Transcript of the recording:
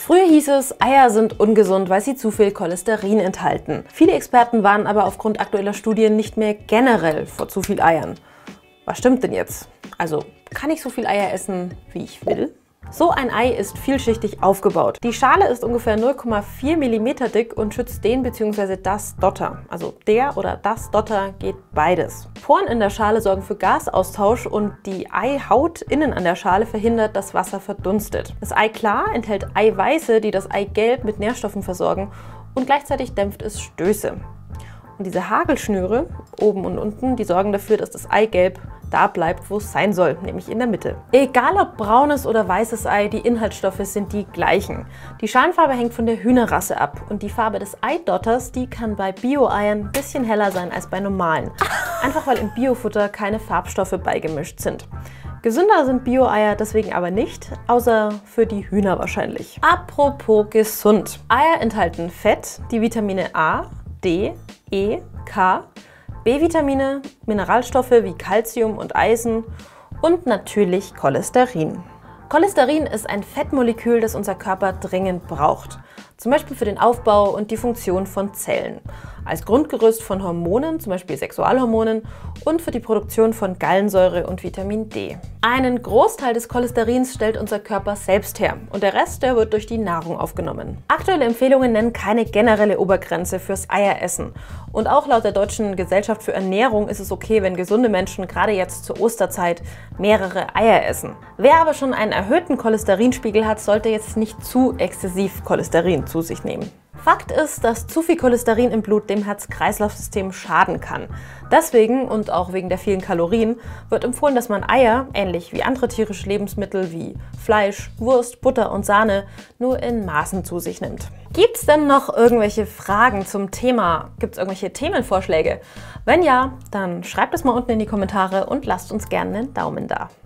Früher hieß es, Eier sind ungesund, weil sie zu viel Cholesterin enthalten. Viele Experten warnen aber aufgrund aktueller Studien nicht mehr generell vor zu viel Eiern. Was stimmt denn jetzt? Also, kann ich so viel Eier essen, wie ich will? So ein Ei ist vielschichtig aufgebaut. Die Schale ist ungefähr 0,4 mm dick und schützt den bzw. das Dotter. Also der oder das Dotter geht beides. Poren in der Schale sorgen für Gasaustausch und die Eihaut innen an der Schale verhindert, dass Wasser verdunstet. Das Eiklar enthält Eiweiße, die das Eigelb mit Nährstoffen versorgen und gleichzeitig dämpft es Stöße. Und diese Hagelschnüre, oben und unten, die sorgen dafür, dass das Eigelb da bleibt, wo es sein soll, nämlich in der Mitte. Egal ob braunes oder weißes Ei, die Inhaltsstoffe sind die gleichen. Die Schalenfarbe hängt von der Hühnerrasse ab und die Farbe des Eidotters, die kann bei Bio-Eiern ein bisschen heller sein als bei normalen. Einfach weil im Biofutter keine Farbstoffe beigemischt sind. Gesünder sind Bio-Eier deswegen aber nicht, außer für die Hühner wahrscheinlich. Apropos gesund. Eier enthalten Fett, die Vitamine A, D, E, K, B-Vitamine, Mineralstoffe wie Calcium und Eisen und natürlich Cholesterin. Cholesterin ist ein Fettmolekül, das unser Körper dringend braucht. Zum Beispiel für den Aufbau und die Funktion von Zellen. Als Grundgerüst von Hormonen, zum Beispiel Sexualhormonen, und für die Produktion von Gallensäure und Vitamin D. Einen Großteil des Cholesterins stellt unser Körper selbst her und der Rest, der wird durch die Nahrung aufgenommen. Aktuelle Empfehlungen nennen keine generelle Obergrenze fürs Eieressen. Und auch laut der Deutschen Gesellschaft für Ernährung ist es okay, wenn gesunde Menschen gerade jetzt zur Osterzeit mehrere Eier essen. Wer aber schon einen erhöhten Cholesterinspiegel hat, sollte jetzt nicht zu exzessiv Cholesterin zu sich nehmen. Fakt ist, dass zu viel Cholesterin im Blut dem Herz-Kreislauf-System schaden kann. Deswegen und auch wegen der vielen Kalorien wird empfohlen, dass man Eier, ähnlich wie andere tierische Lebensmittel wie Fleisch, Wurst, Butter und Sahne, nur in Maßen zu sich nimmt. Gibt es denn noch irgendwelche Fragen zum Thema? Gibt es irgendwelche Themenvorschläge? Wenn ja, dann schreibt es mal unten in die Kommentare und lasst uns gerne einen Daumen da.